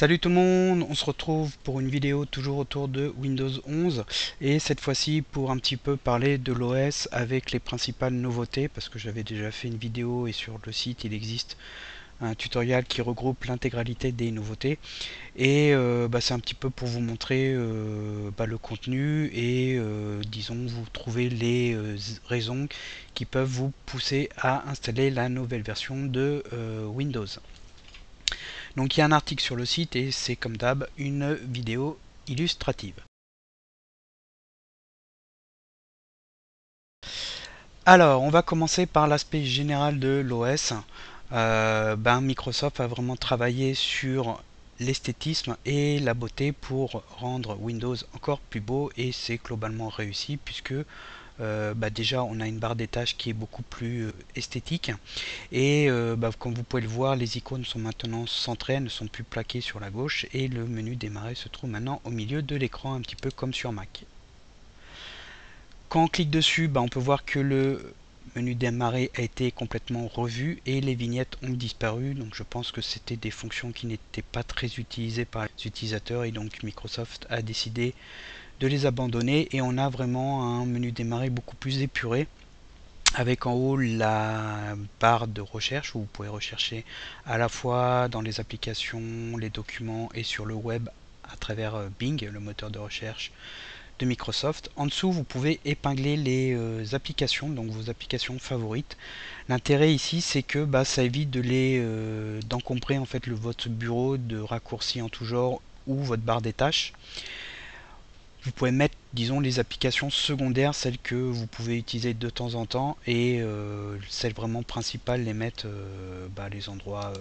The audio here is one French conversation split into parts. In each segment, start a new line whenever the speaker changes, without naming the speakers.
Salut tout le monde, on se retrouve pour une vidéo toujours autour de Windows 11 et cette fois-ci pour un petit peu parler de l'OS avec les principales nouveautés parce que j'avais déjà fait une vidéo et sur le site il existe un tutoriel qui regroupe l'intégralité des nouveautés et c'est un petit peu pour vous montrer le contenu et disons vous trouver les raisons qui peuvent vous pousser à installer la nouvelle version de Windows. Donc il y a un article sur le site et c'est comme d'hab une vidéo illustrative. Alors on va commencer par l'aspect général de l'OS. Microsoft a vraiment travaillé sur l'esthétisme et la beauté pour rendre Windows encore plus beau et c'est globalement réussi puisque déjà on a une barre des tâches qui est beaucoup plus esthétique et comme vous pouvez le voir les icônes sont maintenant centrées, elles ne sont plus plaquées sur la gauche et le menu démarrer se trouve maintenant au milieu de l'écran un petit peu comme sur Mac. Quand on clique dessus on peut voir que le menu démarrer a été complètement revu et les vignettes ont disparu, donc je pense que c'était des fonctions qui n'étaient pas très utilisées par les utilisateurs et donc Microsoft a décidé de les abandonner et on a vraiment un menu démarrer beaucoup plus épuré avec en haut la barre de recherche où vous pouvez rechercher à la fois dans les applications, les documents et sur le web à travers Bing, le moteur de recherche de Microsoft. En dessous, vous pouvez épingler les applications, donc vos applications favorites. L'intérêt ici, c'est que ça évite d'encombrer en fait votre bureau de raccourcis en tout genre ou votre barre des tâches. Vous pouvez mettre, disons, les applications secondaires, celles que vous pouvez utiliser de temps en temps, et celles vraiment principales, les mettre les endroits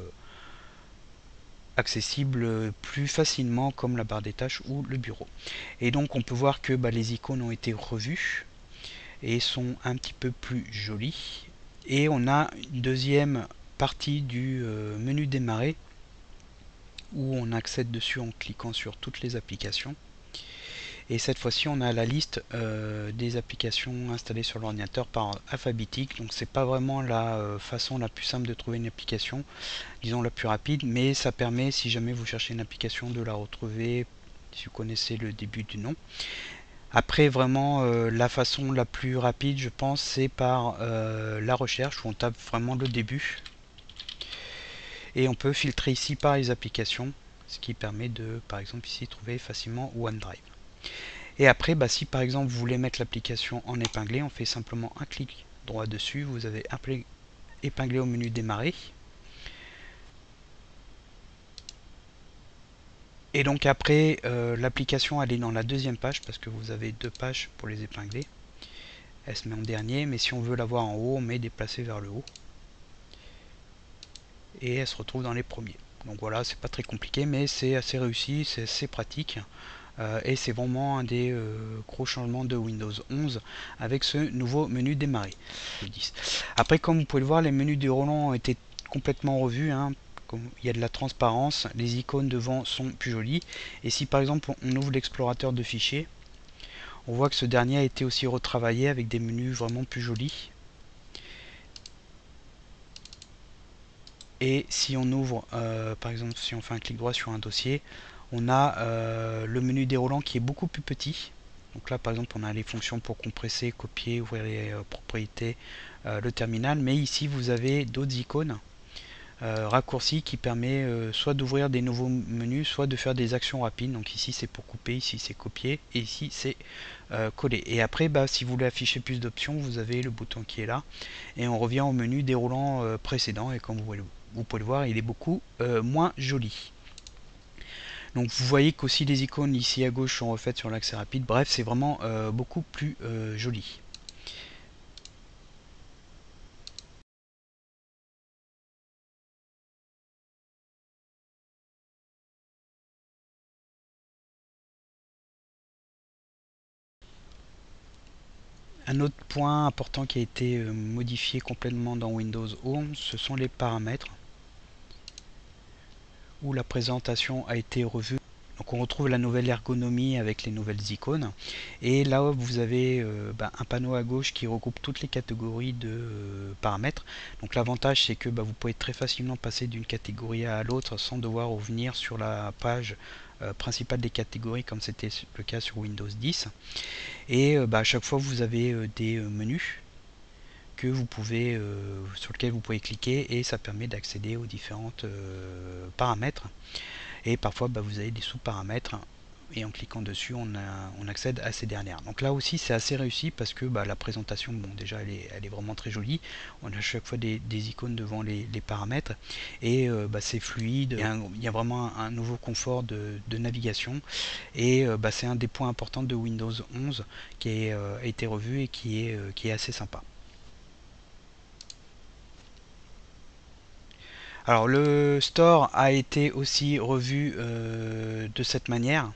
accessibles plus facilement, comme la barre des tâches ou le bureau. Et donc, on peut voir que les icônes ont été revues et sont un petit peu plus jolies. Et on a une deuxième partie du menu démarrer où on accède dessus en cliquant sur toutes les applications. Et cette fois-ci, on a la liste des applications installées sur l'ordinateur par alphabétique. Donc, c'est pas vraiment la façon la plus simple de trouver une application, disons la plus rapide, mais ça permet, si jamais vous cherchez une application, de la retrouver si vous connaissez le début du nom. Après, vraiment, la façon la plus rapide, je pense, c'est par la recherche où on tape vraiment le début. Et on peut filtrer ici par les applications, ce qui permet de, par exemple, ici trouver facilement OneDrive. Et après, si par exemple vous voulez mettre l'application en épinglé, on fait simplement un clic droit dessus, vous avez épinglé au menu démarrer. Et donc après, l'application elle est dans la deuxième page parce que vous avez deux pages pour les épingler. Elle se met en dernier, mais si on veut la voir en haut, on met déplacer vers le haut. Et elle se retrouve dans les premiers. Donc voilà, c'est pas très compliqué, mais c'est assez réussi, c'est assez pratique. Et c'est vraiment un des gros changements de Windows 11 avec ce nouveau menu démarrer. Après, comme vous pouvez le voir, les menus déroulants ont été complètement revus. Il y a de la transparence, les icônes devant sont plus jolies. Et si par exemple on ouvre l'explorateur de fichiers, on voit que ce dernier a été aussi retravaillé avec des menus vraiment plus jolis. Et si on ouvre, par exemple, si on fait un clic droit sur un dossier, on a le menu déroulant qui est beaucoup plus petit. Donc là, par exemple, on a les fonctions pour compresser, copier, ouvrir les propriétés, le terminal. Mais ici, vous avez d'autres icônes raccourcis qui permet soit d'ouvrir des nouveaux menus, soit de faire des actions rapides. Donc ici, c'est pour couper, ici, c'est copier, et ici, c'est coller. Et après, si vous voulez afficher plus d'options, vous avez le bouton qui est là. Et on revient au menu déroulant précédent. Et comme vous pouvez le voir, il est beaucoup moins joli. Donc vous voyez qu'aussi les icônes ici à gauche sont refaites sur l'accès rapide. Bref, c'est vraiment beaucoup plus joli. Un autre point important qui a été modifié complètement dans Windows 11, ce sont les paramètres où la présentation a été revue. Donc on retrouve la nouvelle ergonomie avec les nouvelles icônes. Et là vous avez un panneau à gauche qui regroupe toutes les catégories de paramètres. Donc l'avantage c'est que vous pouvez très facilement passer d'une catégorie à l'autre sans devoir revenir sur la page principale des catégories comme c'était le cas sur Windows 10. Et à chaque fois vous avez des menus que vous pouvez, sur lesquels vous pouvez cliquer et ça permet d'accéder aux différentes paramètres. Et parfois vous avez des sous-paramètres et en cliquant dessus on accède à ces dernières. Donc là aussi c'est assez réussi parce que la présentation, bon déjà elle est vraiment très jolie, on a à chaque fois des icônes devant les paramètres et c'est fluide, il y a vraiment un nouveau confort de navigation et c'est un des points importants de Windows 11 qui a été revu et qui est assez sympa. Alors le store a été aussi revu de cette manière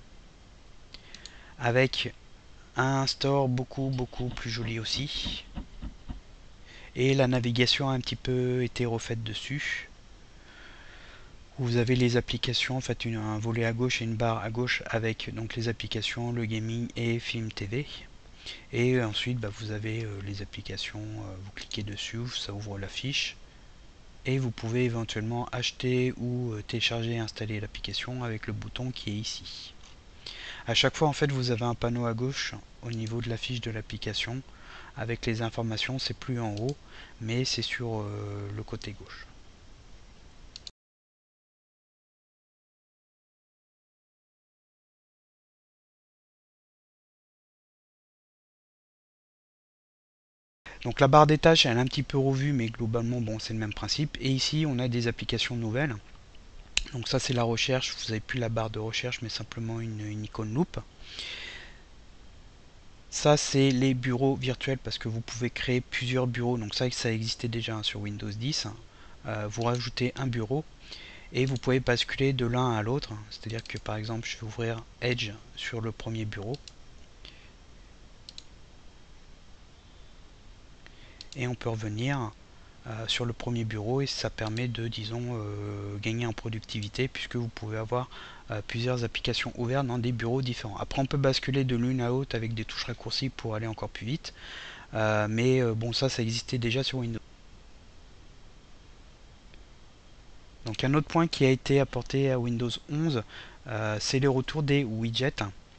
avec un store beaucoup plus joli aussi et la navigation a un petit peu été refaite dessus. Vous avez les applications, en fait un volet à gauche et une barre à gauche avec donc les applications, le gaming et film TV. Et ensuite vous avez les applications, vous cliquez dessus, ça ouvre la fiche. Et vous pouvez éventuellement acheter ou télécharger et installer l'application avec le bouton qui est ici. À chaque fois en fait vous avez un panneau à gauche au niveau de la fiche de l'application avec les informations, c'est plus en haut mais c'est sur le côté gauche. Donc la barre des tâches elle est un petit peu revue mais globalement bon c'est le même principe. Et ici on a des applications nouvelles. Donc ça c'est la recherche, vous n'avez plus la barre de recherche mais simplement une icône loupe. Ça c'est les bureaux virtuels parce que vous pouvez créer plusieurs bureaux. Donc ça existait déjà sur Windows 10. Vous rajoutez un bureau et vous pouvez basculer de l'un à l'autre. C'est à dire que par exemple je vais ouvrir Edge sur le premier bureau et on peut revenir sur le premier bureau et ça permet de disons gagner en productivité puisque vous pouvez avoir plusieurs applications ouvertes dans des bureaux différents. Après on peut basculer de l'une à l'autre avec des touches raccourcies pour aller encore plus vite, mais bon ça existait déjà sur Windows. Donc un autre point qui a été apporté à Windows 11 c'est le retour des widgets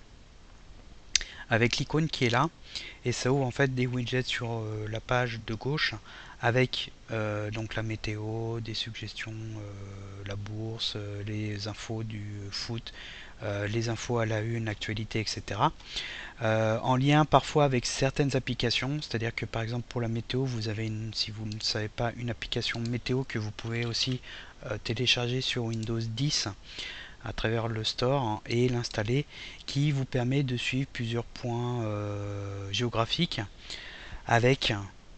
avec l'icône qui est là et ça ouvre en fait des widgets sur la page de gauche avec donc la météo, des suggestions, la bourse, les infos du foot, les infos à la une, l'actualité, etc. En lien parfois avec certaines applications, c'est-à-dire que par exemple pour la météo, vous avez si vous ne savez pas, une application météo que vous pouvez aussi télécharger sur Windows 10 à travers le store et l'installer qui vous permet de suivre plusieurs points géographiques avec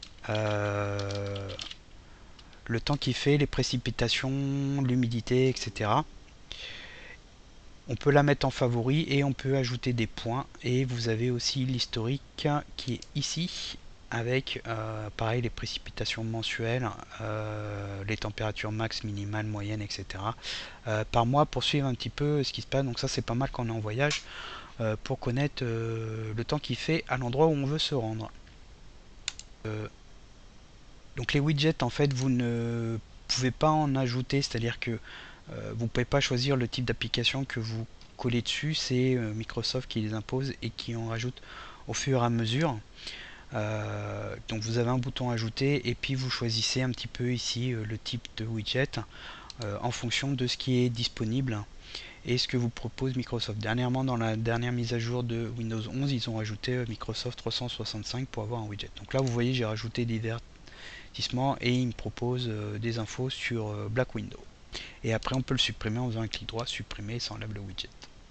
le temps qu'il fait, les précipitations, l'humidité, etc. On peut la mettre en favori et on peut ajouter des points et vous avez aussi l'historique qui est ici avec pareil les précipitations mensuelles, les températures max, minimales, moyennes, etc. Par mois pour suivre un petit peu ce qui se passe. Donc ça c'est pas mal quand on est en voyage pour connaître le temps qu'il fait à l'endroit où on veut se rendre. Donc les widgets en fait vous ne pouvez pas en ajouter, c'est-à-dire que vous ne pouvez pas choisir le type d'application que vous collez dessus, c'est Microsoft qui les impose et qui en rajoute au fur et à mesure. Donc vous avez un bouton ajouter et puis vous choisissez un petit peu ici le type de widget en fonction de ce qui est disponible et ce que vous propose Microsoft. Dernièrement dans la dernière mise à jour de Windows 11 ils ont rajouté Microsoft 365 pour avoir un widget. Donc là vous voyez j'ai rajouté divers et il me propose des infos sur Black Window. Et après on peut le supprimer en faisant un clic droit, supprimer et ça enlève le widget.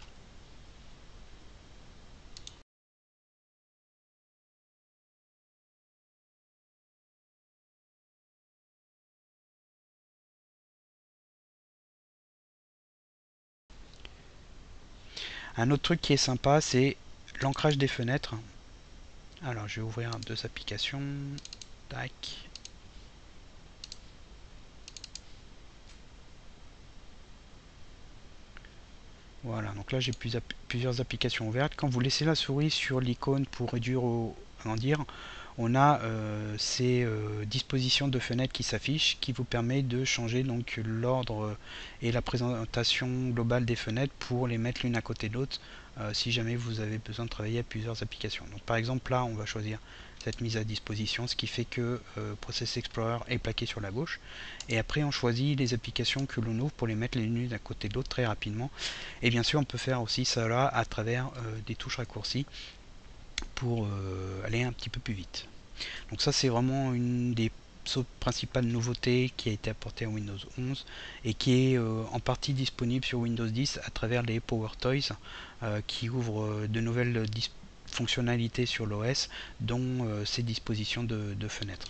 Un autre truc qui est sympa c'est l'ancrage des fenêtres. Alors je vais ouvrir deux applications. Tac. Voilà, donc là j'ai plusieurs applications ouvertes. Quand vous laissez la souris sur l'icône pour réduire ou agrandir, on a ces dispositions de fenêtres qui s'affichent, qui vous permet de changer donc l'ordre et la présentation globale des fenêtres pour les mettre l'une à côté de l'autre si jamais vous avez besoin de travailler à plusieurs applications. Donc par exemple là on va choisir cette mise à disposition, ce qui fait que Process Explorer est plaqué sur la gauche, et après on choisit les applications que l'on ouvre pour les mettre l'une à côté de l'autre très rapidement. Et bien sûr on peut faire aussi cela à travers des touches raccourcies pour aller un petit peu plus vite. Donc ça c'est vraiment une des principales nouveautés qui a été apportée à Windows 11 et qui est en partie disponible sur Windows 10 à travers les Power Toys qui ouvrent de nouvelles fonctionnalités sur l'OS, dont ces dispositions de fenêtres.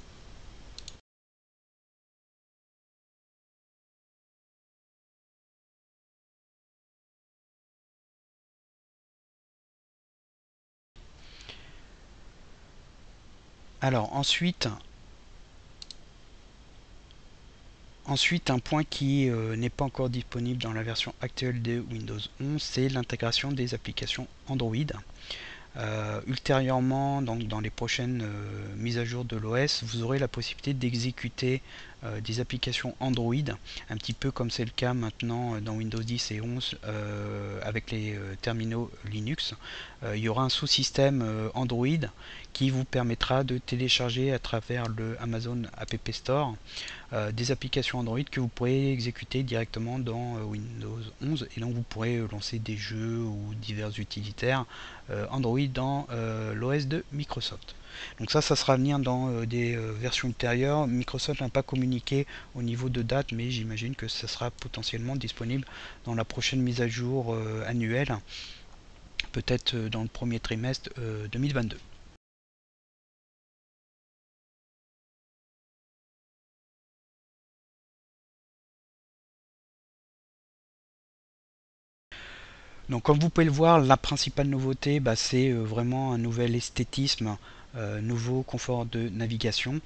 Alors ensuite, un point qui n'est pas encore disponible dans la version actuelle de Windows 11, c'est l'intégration des applications Android. Ultérieurement, dans les prochaines mises à jour de l'OS, vous aurez la possibilité d'exécuter des applications Android, un petit peu comme c'est le cas maintenant dans Windows 10 et 11 avec les terminaux Linux. Il y aura un sous-système Android qui vous permettra de télécharger à travers le Amazon App Store des applications Android que vous pourrez exécuter directement dans Windows 11, et donc vous pourrez lancer des jeux ou divers utilitaires Android dans l'OS de Microsoft. Donc ça sera à venir dans des versions ultérieures. Microsoft n'a pas communiqué au niveau de date, mais j'imagine que ça sera potentiellement disponible dans la prochaine mise à jour annuelle, peut-être dans le premier trimestre 2022. Donc comme vous pouvez le voir, la principale nouveauté, c'est vraiment un nouvel esthétisme, nouveau confort de navigation.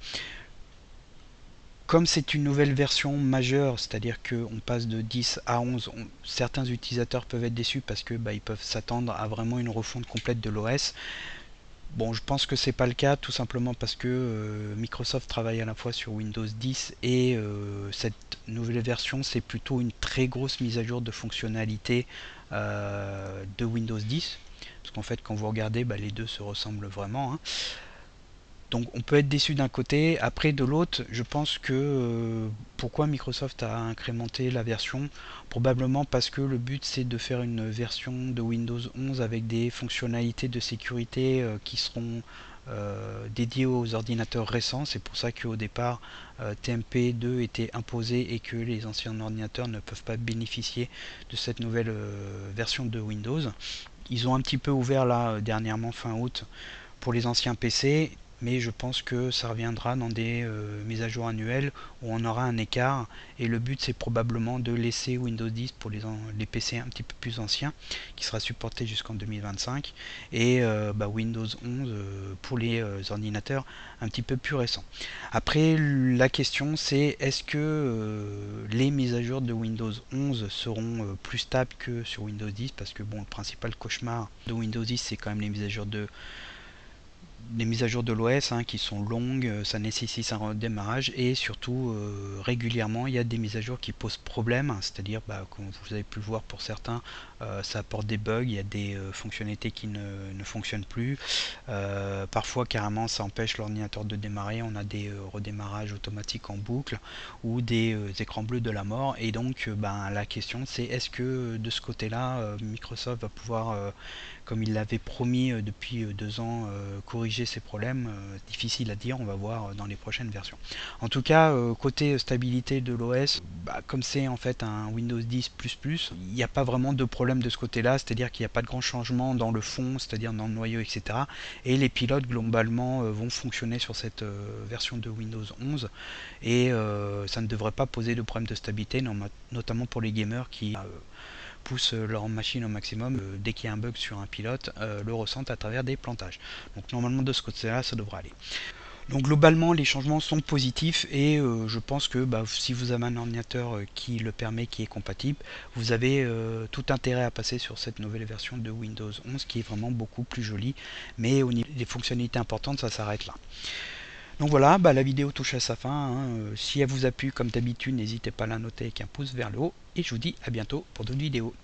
Comme c'est une nouvelle version majeure, c'est-à-dire qu'on passe de 10 à 11, certains utilisateurs peuvent être déçus parce que ils peuvent s'attendre à vraiment une refonte complète de l'OS. Bon, je pense que c'est pas le cas, tout simplement parce que Microsoft travaille à la fois sur Windows 10 et cette nouvelle version, c'est plutôt une très grosse mise à jour de fonctionnalités de Windows 10. Parce qu'en fait, quand vous regardez, les deux se ressemblent vraiment, hein. Donc on peut être déçu d'un côté, après de l'autre, je pense que pourquoi Microsoft a incrémenté la version, probablement parce que le but c'est de faire une version de Windows 11 avec des fonctionnalités de sécurité qui seront dédiées aux ordinateurs récents. C'est pour ça qu'au départ TMP2 était imposé et que les anciens ordinateurs ne peuvent pas bénéficier de cette nouvelle version de Windows. Ils ont un petit peu ouvert là dernièrement fin août pour les anciens PC, mais je pense que ça reviendra dans des mises à jour annuelles où on aura un écart, et le but c'est probablement de laisser Windows 10 pour les PC un petit peu plus anciens qui sera supporté jusqu'en 2025, et Windows 11 pour les ordinateurs un petit peu plus récents. Après la question c'est est-ce que les mises à jour de Windows 11 seront plus stables que sur Windows 10, parce que bon, le principal cauchemar de Windows 10 c'est quand même les mises à jour de l'OS qui sont longues, ça nécessite un redémarrage, et surtout régulièrement il y a des mises à jour qui posent problème, c'est-à-dire comme vous avez pu le voir pour certains, ça apporte des bugs, il y a des fonctionnalités qui ne fonctionnent plus, parfois carrément ça empêche l'ordinateur de démarrer, on a des redémarrages automatiques en boucle ou des écrans bleus de la mort, et donc la question c'est est-ce que de ce côté là Microsoft va pouvoir comme il l'avait promis depuis 2 ans, corriger ces problèmes. Difficile à dire, on va voir dans les prochaines versions. En tout cas, côté stabilité de l'OS, comme c'est en fait un Windows 10++, il n'y a pas vraiment de problème de ce côté-là, c'est-à-dire qu'il n'y a pas de grand changement dans le fond, c'est-à-dire dans le noyau, etc. Et les pilotes globalement vont fonctionner sur cette version de Windows 11, et ça ne devrait pas poser de problème de stabilité, notamment pour les gamers qui poussent leur machine au maximum, dès qu'il y a un bug sur un pilote, le ressentent à travers des plantages. Donc normalement de ce côté-là, ça devrait aller. Donc globalement, les changements sont positifs et je pense que si vous avez un ordinateur qui le permet, qui est compatible, vous avez tout intérêt à passer sur cette nouvelle version de Windows 11 qui est vraiment beaucoup plus jolie. Mais au niveau des fonctionnalités importantes, ça s'arrête là. Donc voilà, la vidéo touche à sa fin, hein. Si elle vous a plu, comme d'habitude, n'hésitez pas à la noter avec un pouce vers le haut. Et je vous dis à bientôt pour d'autres vidéos.